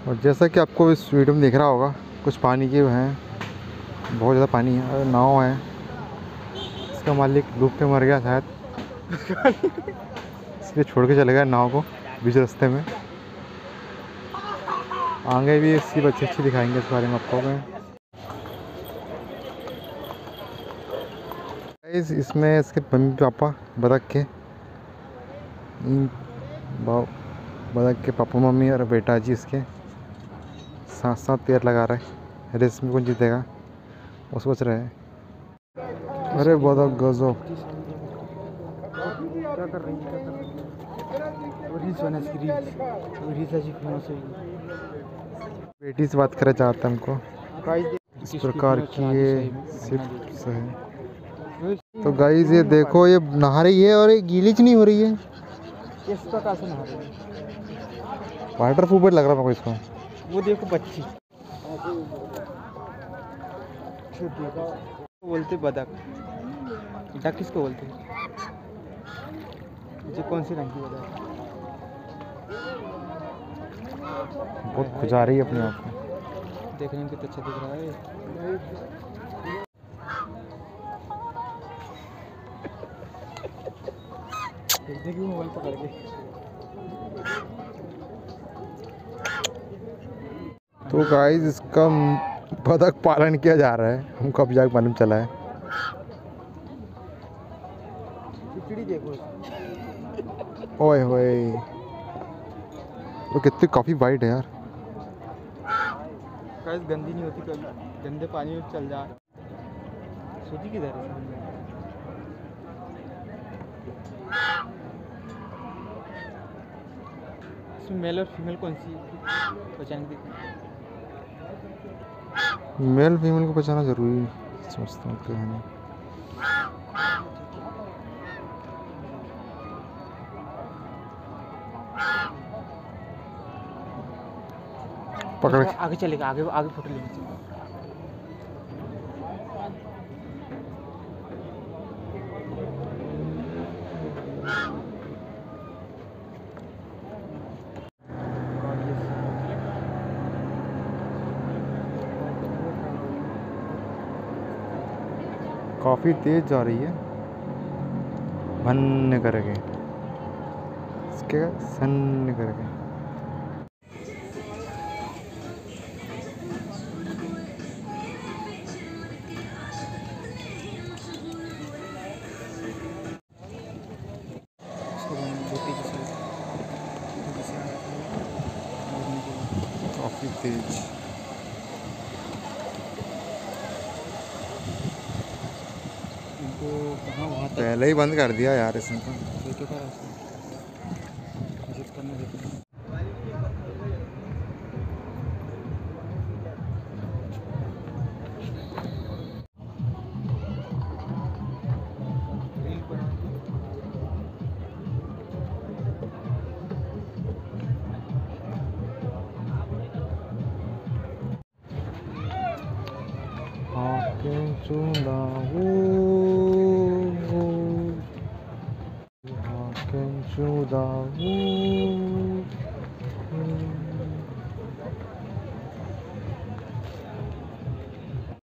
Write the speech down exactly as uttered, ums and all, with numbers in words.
और जैसा कि आपको इस वीडियो में दिख रहा होगा, कुछ पानी के हैं, बहुत ज़्यादा पानी है और नाव है। इसका मालिक डूब के मर गया शायद, इसलिए छोड़ के चले गया नाव को बीच रास्ते में। आगे भी इसकी अच्छी अच्छी दिखाएंगे इस बारे में आपको मैं। इसमें इसके मम्मी पापा बतख के बतख के पापा मम्मी और बेटा जी इसके साथ साथ पैर लगा रहे हैं। रेस में कौन जीतेगा वो सोच रहे हैं। अरे बतख गजब क्या कर रही है, बेटी से बात करना चाहता है हमको, इस प्रकार की ये सिर्फ है। तो गाइस ये देखो, ये नहा रही है और ये गीली नहीं हो रही है। इस प्रकार से नहा रही है। वाटर प्रूफ लग रहा है मेरे को इसको। वो देखो बच्ची बोलते बदक, डक किसको बोलते हैं? जो कौन सी रंग की बदक? बहुत खुजा रही है अपने आप को। देखने में कितना अच्छा दिख रहा है। देखिए मोबाइल पकड़ के। तो गाइस इसका बतख पालन किया जा रहा है, हमको अब जाके मालूम चला है। खिचड़ी देखो, ओए होए, वो कितनी काफ़ी वाइट है यार। गाइस गंदी नहीं होती, कभी गंदे पानी में चल जा। सूजी किधर है? इसमें मेल और फीमेल कौन सी पहचान की? मेल फीमेल को पहचाना जरूरी समझता हूँ तो है नहीं। पकड़ आगे चलेगा, आगे आगे फोटो लेंगे। काफ़ी तेज जा रही है, भन्न करके इसके सन्न करके। काफ़ी तेज कहाँ वहाँ तक पहले ही बंद कर दिया यार इसने तो। तो क्या विजिट करने देते हैं। How can you